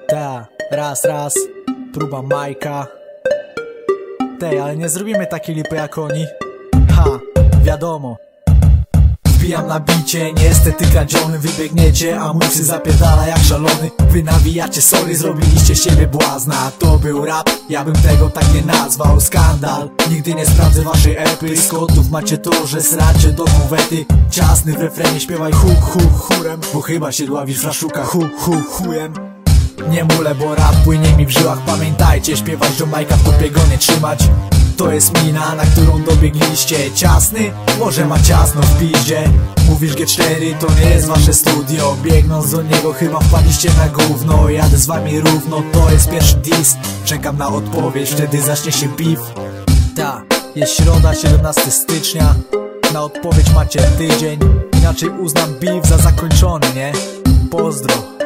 Ta, raz, próba Majka. Tej, ale nie zrobimy takiej lipy jak oni. Ha, wiadomo. Wbijam na bicie, nieestetyka Johnny. Wybiegniecie, a mój psy zapierdala jak szalony. Wy nawijacie, sorry, zrobiliście z siebie błazna. To był rap, ja bym tego tak nie nazwał. Skandal, nigdy nie sprawdzę waszej epy. Z kodów macie to, że sracie do kuwety. Ciasny w refrenie śpiewaj churem, bo chyba się dławisz flaszuka chujem. Nie mulę, bo rap płynie mi w żyłach. Pamiętajcie, śpiewać do Majka, w topie go nie trzymać. To jest mina, na którą dobiegliście. Ciasny? Może ma ciasno w piździe. Mówisz G4, to nie jest wasze studio. Biegnąc do niego chyba wpadliście na gówno. Jadę z wami równo, to jest pierwszy diss. Czekam na odpowiedź, wtedy zacznie się beef. Ta, jest środa, 17 stycznia. Na odpowiedź macie tydzień. Inaczej uznam beef za zakończony, nie? Pozdro.